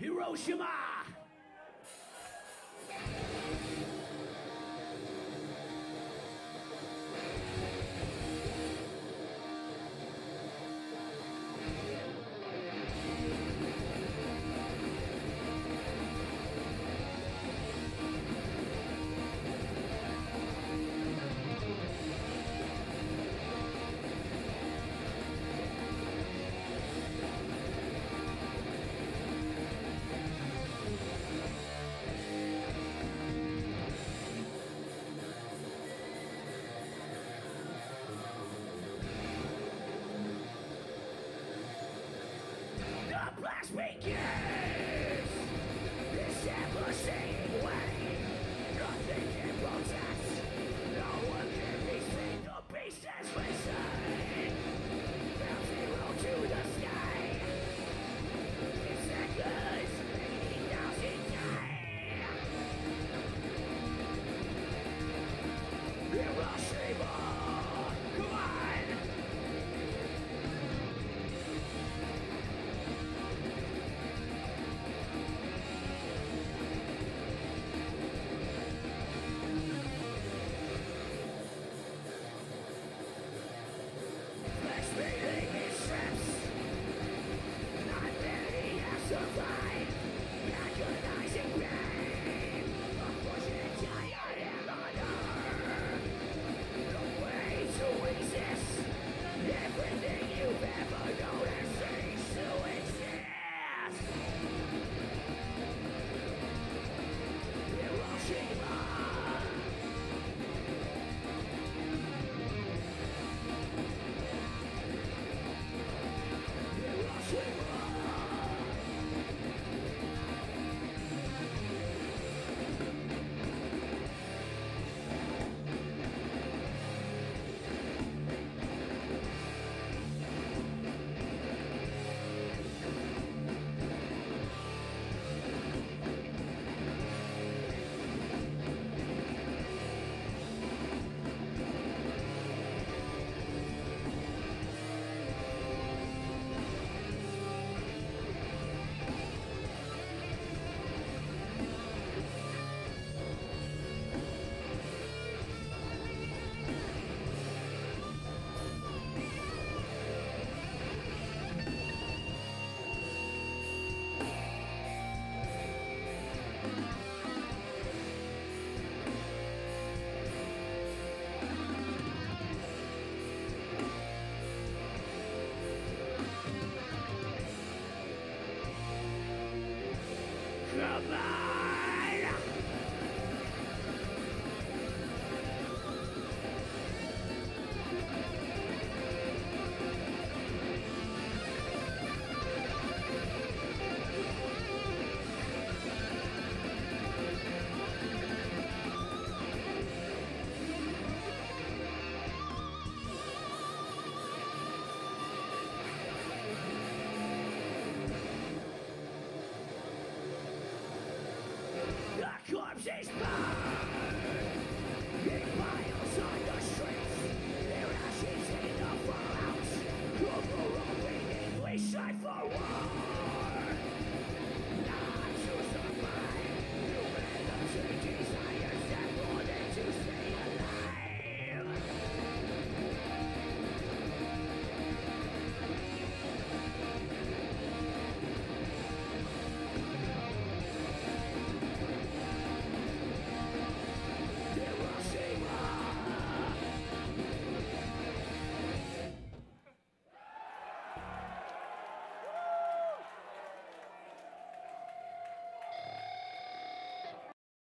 HIROSHIMA! The blast begins! This ever-saying way. Nothing can protect. No one can be seen. The beast has risen. From zero to the sky. In seconds, 80,000 die. HIROSHIMA! Come on! Beating his strips. Not many have survived. Agonizing pain. Unfortunate giant and honor. The way to resist. Everything you've ever known has ceased to exist. HIROSHIMA. Come on!